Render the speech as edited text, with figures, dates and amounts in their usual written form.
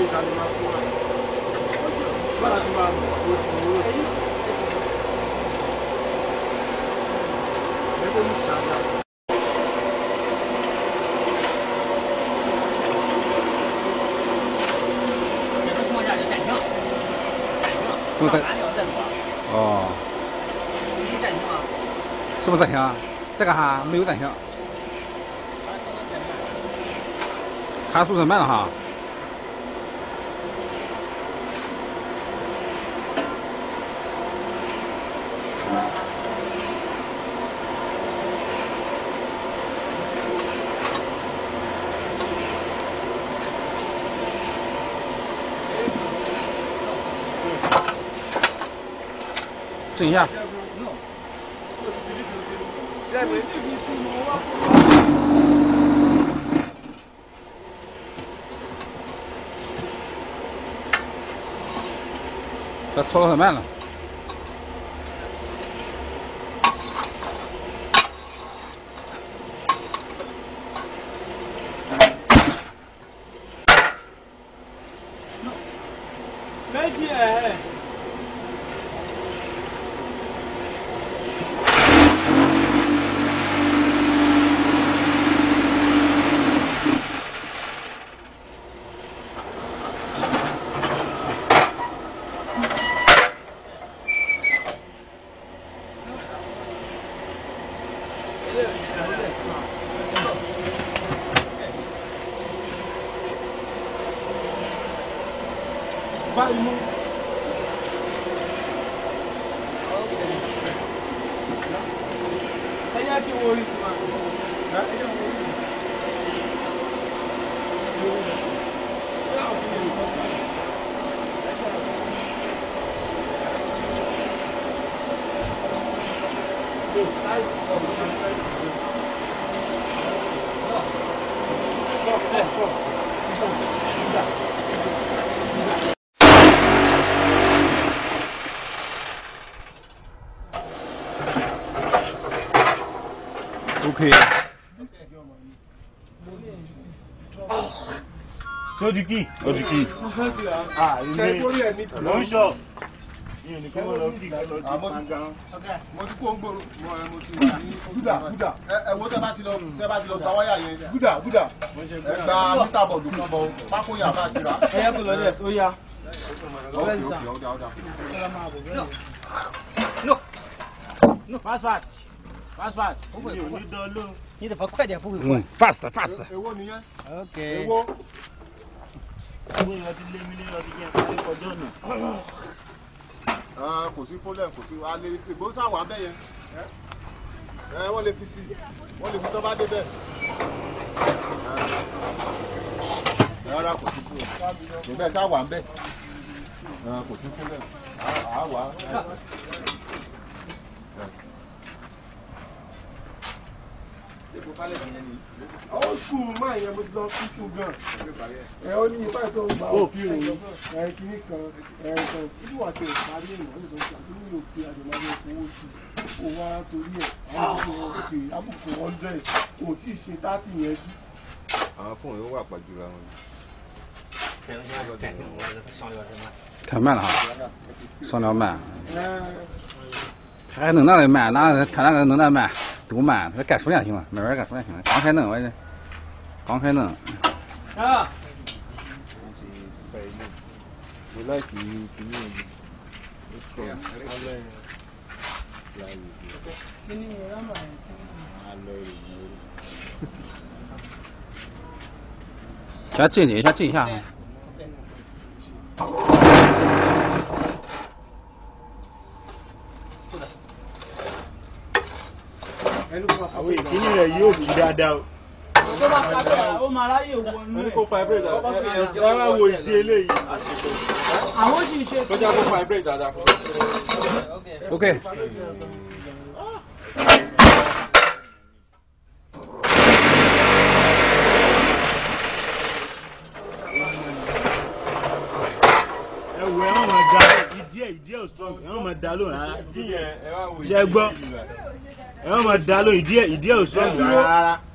哦，是不是暂停啊？这个哈没有暂停，它速度慢了哈。震一下。这搓得很慢了。 来姐。OK。 手机机，手机机。啊，能手。你看我老弟，啊，我ti kó ń gbòòrò mo ti wà ní. Gúdà ẹ wo tẹ bá ti lọ gba wáyà yẹn. Gúdà ẹ gba mítà bọ̀dù kan bọ̀ pákó yà bá ti rà. ẹ yẹ kó lọ dẹ ó yá. Okay. No, fast.你得快点，不会快。 fast。 Èwo nìyẹn. OK。 Èwo. Èwo yẹn ti lé mi ní ọdún yẹn kí n kọjọ́ náà. Kò sí problem, kò sí a lè ṣe bó sáwà bẹ́ẹ̀ yẹn. Wọ́n lè fi sí wọ́n lè fi tọ́ bá dé bẹ́ẹ̀. Rárá kò sí problem. Ìbẹ́ sáwà ń bẹ̀. Kò sí problem. Àwa. Ó sùn máa yẹn mo ti lọ sí sùn gan. Ó ní ipá tó ń gbà ó fi òun kìíní kan kan tí wà tó parí ìwọ̀n ìlú tó àti ní òkè àdèmàdé owó sí ó wá torí ẹ̀ àwọn ọmọ òkè àbùkù 100 ò tí ì ṣe 30 yẹn jù. Àwọn fóònù yóò wà pàjùra wọn. 太慢了哈，双料慢。还能那慢，看那个能那慢，都慢，它干数量行了，慢慢干数量行了。刚开弄啊。 先震一下。 Àwọn ìkíní rẹ̀ yóò kí dáadáa o. Ó máa ráyè wọnú ẹ̀. Ní kó vibrate dáadáa. Rárá wo ìdí eléyìí. Àwọn sì ṣe. Tó jẹ́ kó vibrate dáadáa. OK。 Ẹ̀wọ̀ ẹ̀ wọ́n máa dá ìdí ẹ̀ strong ẹ̀ wọ́n máa dá lóhùn rárá. Ṣé gbọ́? Ẹ̀ wọ́n máa dá lóhùn ìdí ẹ̀ strong rárá.